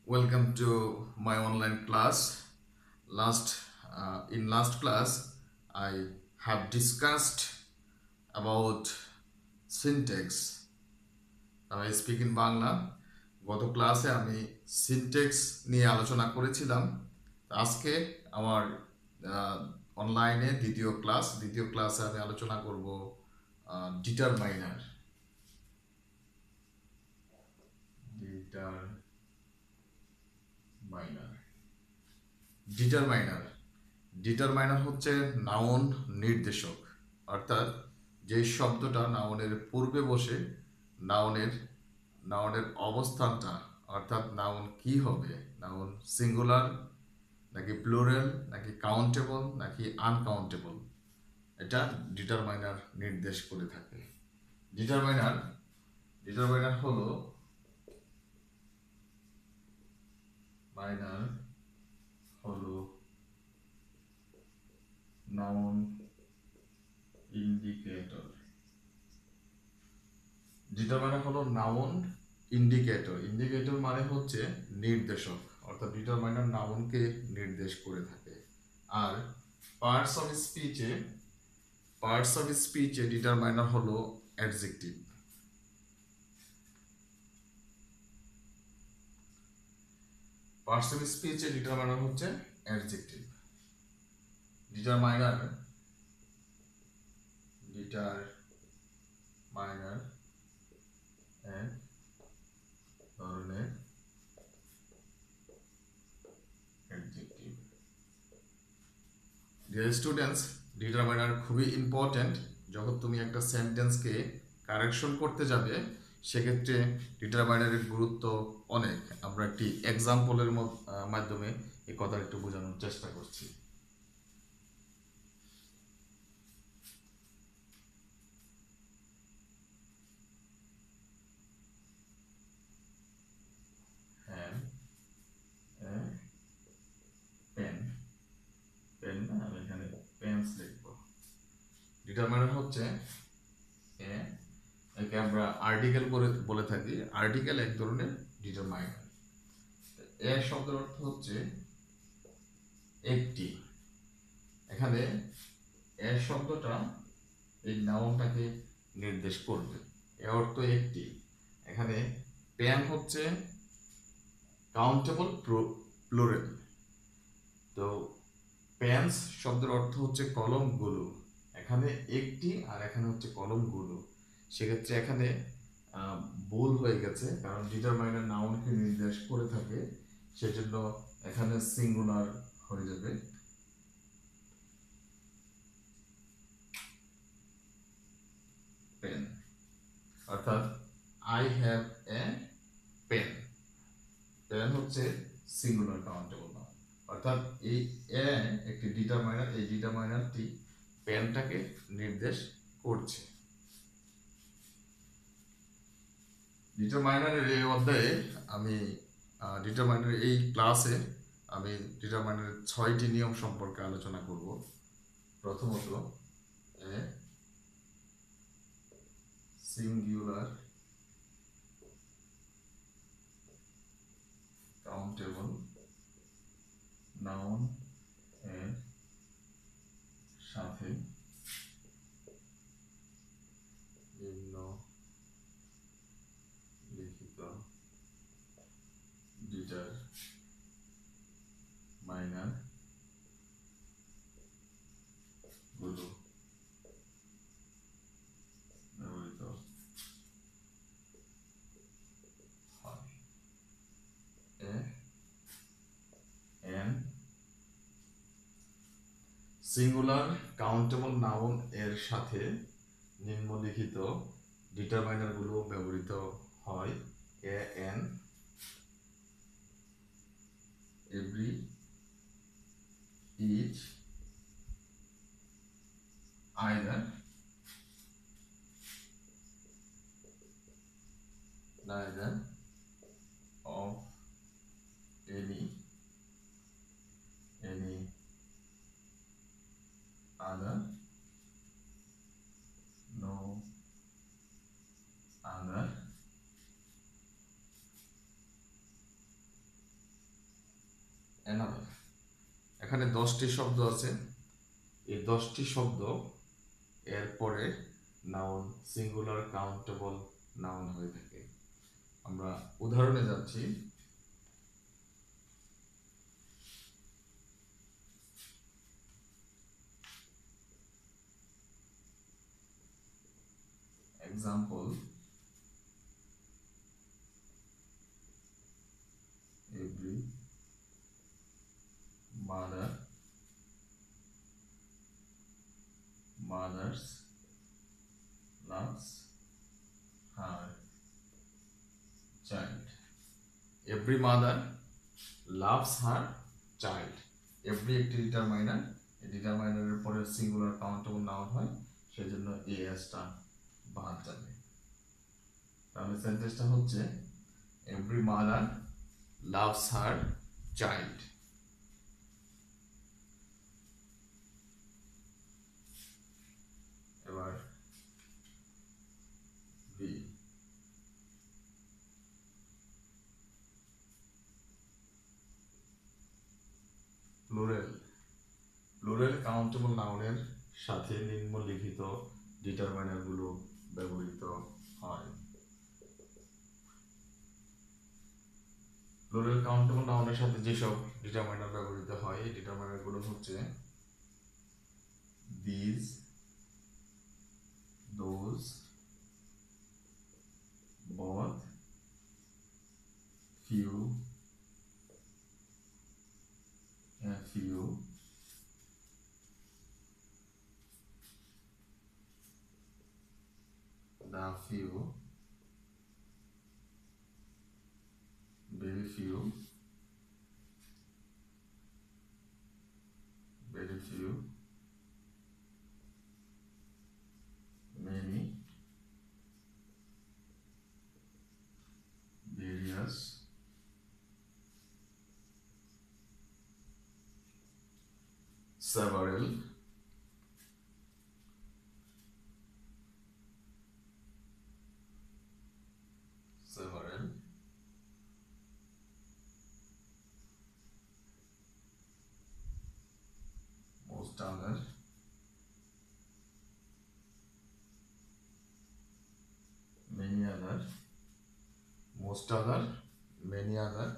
Welcome to my online class. In last class, I have discussed about syntax. Now I speak in Bangla. গত ক্লাসে আমি syntax নিয়ে আলোচনা করেছিলাম। আজকে আমার অনলাইনে দ্বিতীয় ক্লাসে আমি আলোচনা করব ডিটারমাইনার। ডিটারমাইনার ডিটারমাইনার ডিটারমাইনার হচ্ছে নাউন নির্দেশক, অর্থাৎ যে শব্দটা নাউনের পূর্বে বসে নাউনের নাউনের অবস্থানটা, অর্থাৎ নাউন কি হবে, নাউন সিঙ্গুলার নাকি প্লুরাল নাকি কাউন্টেবল নাকি আনকাউন্টেবল, এটা ডিটারমাইনার নির্দেশ করে থাকে। ডিটারমাইনার ডিটারমাইনার হলো মাইনার হলো নাউন ইন্ডিকেটর। ডিটারমাইনার হলো নাউন ইন্ডিকেটর। ইন্ডিকেটর মানে হচ্ছে নির্দেশক, অর্থাৎ ডিটারমাইনার নাউনকে নির্দেশ করে থাকে। আর পার্টস অফ স্পিচে ডিটারমাইনার হলো অ্যাডজেক্টিভ। পার্টস অফ স্পিচে ডিটারমাইনার হচ্ছে অ্যাডজেক্টিভ। ডিটারমাইনার এক ধরনের অ্যাডজেক্টিভ। ডিয়ার স্টুডেন্টস, ডিটারমাইনার খুবই ইম্পর্ট্যান্ট। যখন তুমি একটা সেন্টেন্সকে কারেকশন করতে যাবে, সেক্ষেত্রে ডিটারমাইনারের গুরুত্ব অনেক। আমরা একটি এক্সাম্পলের মাধ্যমে এই কথা একটু বোঝানোর চেষ্টা করছি। পেন না, আমি এখানে পেন্স লিখবো। ডিটারমাইনার হচ্ছে একে আমরা আর্টিকেল বলে থাকি। আর্টিকেল এক ধরনের ডিটারমাইনার। এর শব্দের অর্থ হচ্ছে একটি। এখানে এর শব্দটা এই নাউনটাকে নির্দেশ করবে। এর অর্থ একটি। এখানে পেন হচ্ছে কাউন্টেবল প্লুরাল। তো পেন্স শব্দের অর্থ হচ্ছে কলমগুলো। এখানে একটি আর এখানে হচ্ছে কলমগুলো। সেক্ষেত্রে এখানে ভুল হয়ে গেছে, কারণ ডিটারমাইনার নাউনকে নির্দেশ করে থাকে, সেজন্য এখানে সিঙ্গুলার হয়ে যাবে। পেন, অর্থাৎ I have a pen. Pen হচ্ছে সিঙ্গুলার কাউন্টেবল নাউন, অর্থাৎ এই এ একটি ডিটারমাইনার। এই ডিটারমাইনারটি পেনটাকে নির্দেশ করছে। ডিটারমাইনারের এই অধ্যায়ে আমি ডিটারমাইনারের এই ক্লাসে আমি ডিটারমাইনারের 6টি নিয়ম সম্পর্কে আলোচনা করব। প্রথমত, সিঙ্গুলার কাউন্টেবল নাউন এর সাথে নিম্নলিখিত ডিটারমাইনার গুলো ব্যবহৃত হয়। এন সিঙ্গুলার কাউন্টেবল নাউন এর সাথে নিম্নলিখিত ডিটারমাইনার গুলো ব্যবহৃত হয়। An every, each, either, neither, of, any, other, no other, এখানে 10টি শব্দ আছে, এই 10টি শব্দ এরপরে নাউন সিঙ্গুলার কাউন্টেবল নাউন হয়ে থাকে। আমরা উদাহরণে যাচ্ছি। Example, every mother mothers loves her child. Every mother loves her child. Every একটি ডিটারমাইনার, এই ডিটারমাইনারের পরে সিঙ্গুলার কাউন্টেবল নাউন হয়, সেজন্য এসটা বাদ যাবে। তাহলে সেন্টেন্সটা হচ্ছে every mother loves her child. এবার বি, প্লুরাল। প্লুরাল কাউন্টেবল নাউনের সাথে নিম্নলিখিত ডিটারমাইনারগুলো ব্যবহৃত হয়। প্লুরাল কাউন্টেবল নাউনের সাথে যেসব ডিটারমাইনার ব্যবহৃত হয়, এই ডিটারমাইনারগুলো হচ্ছে this, those, both, few, a few, the few, very few, very few, many, various, several, several, most other, many other, most other, many other,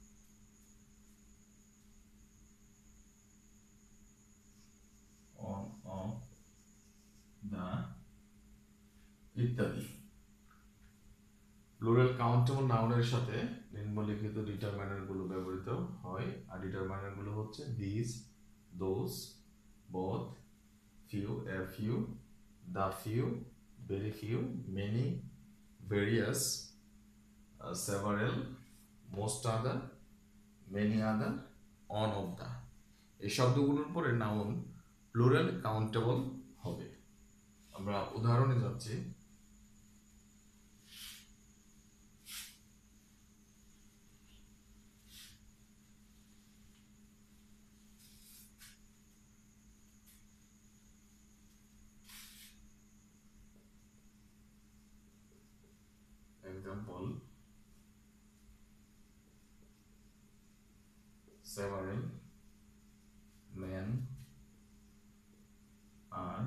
on of the ইত্যাদি। প্লুরাল কাউন্টেবল নাউনের সাথে নিম্নলিখিত ডিটারমাইনারগুলো ব্যবহৃত হয়, আর ডিটারমাইনারগুলো হচ্ছে this, those, both, few, a few, the few, very few, many, various, several, most other, many other, on of the। এই শব্দগুলোর পরে নাউন প্লুরাল কাউন্টেবল হবে। আমরা উদাহরণে যাচ্ছি। Example, several men are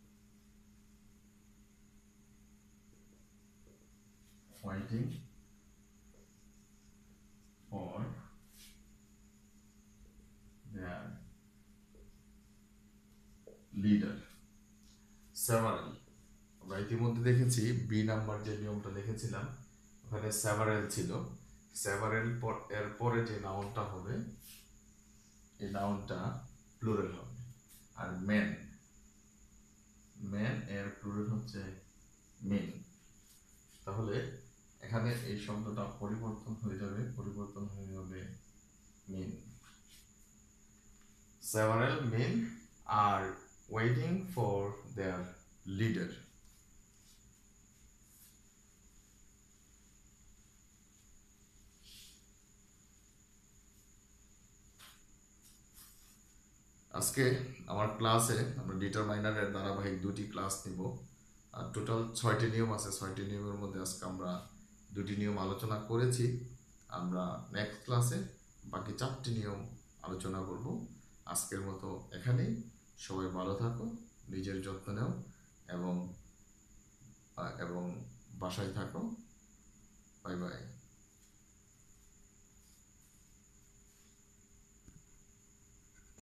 waiting for their leader. Several, আমরা ইতিমধ্যে দেখেছি B number যে নিয়মটা লিখেছিলাম, ওখানে সেভারেল ছিল। সেভারেল এর পরে যে নাউনটা হবে, এই নাউনটা প্লুরাল হবে। আর মেন, মেন এর প্লুরাল হচ্ছে মেন। তাহলে এখানে এই শব্দটা পরিবর্তন হয়ে যাবে, পরিবর্তন হয়ে যাবে men. Several men are waiting for their leader. আজকে আমার ক্লাসে আমরা ডিটারমাইনারের ধারাবাহিক 2টি ক্লাস নিব। আর টোটাল 6টি নিয়ম আছে। 6টি নিয়মের মধ্যে আজকে আমরা 2টি নিয়ম আলোচনা করেছি। আমরা নেক্সট ক্লাসে বাকি 4টি নিয়ম আলোচনা করব। আজকের মতো এখানেই। সবাই ভালো থাকো, নিজের যত্ন নাও এবং এবং বাসায় থাকো।